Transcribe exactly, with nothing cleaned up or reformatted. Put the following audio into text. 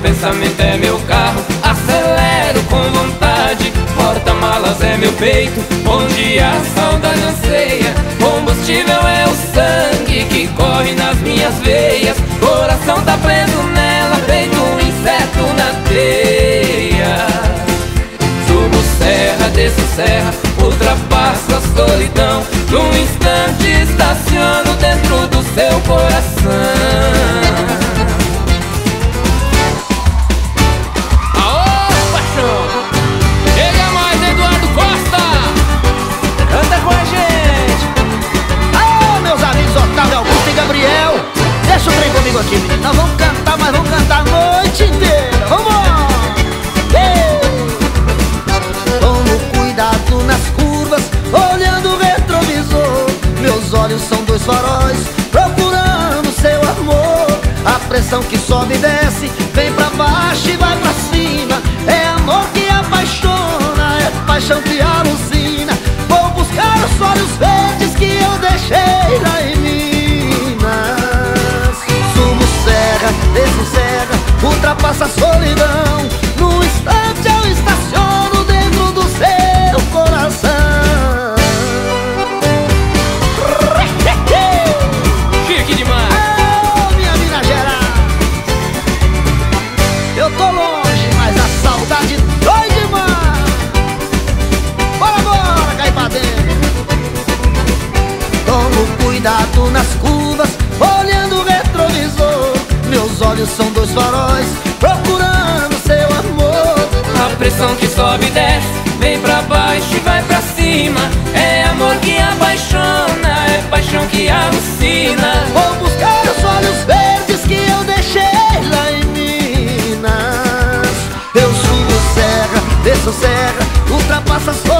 pensamento é meu carro, acelero com vontade. Porta-malas é meu peito, onde a saudade anseia. Combustível é o sangue que corre nas minhas veias. Coração tá preso nela, feito um inseto na teia. Subo serra, desço serra, ultrapasso a solidão. Num instante estaciono dentro do seu coração. Deixa o trem comigo aqui, menino. Nós vamos cantar, mas vamos cantar a noite inteira. Vambora! Tomo cuidado nas curvas, olhando o retrovisor. Meus olhos são dois faróis, procurando seu amor. A pressão que sobe e desce, vem pra baixo e vai pra cima. É amor que apaixona, é paixão que alucina. Vou buscar os olhos verdes que eu deixei lá em mim. Desço serra, ultrapassa a solidão. Num instante eu estaciono dentro do seu coração. Chique demais! Oh, minha Minas Gerais. Eu tô longe, mas a saudade dói demais. Bora, bora, cair pra dentro. Tomo cuidado nas curvas, olhando o retrovisor. Meus olhos são dois faróis, procurando seu amor. A pressão que sobe e desce, vem pra baixo e vai pra cima. É amor que apaixona, é paixão que alucina. Vou buscar os olhos verdes que eu deixei lá em Minas. Eu subo serra, desço serra, ultrapassa a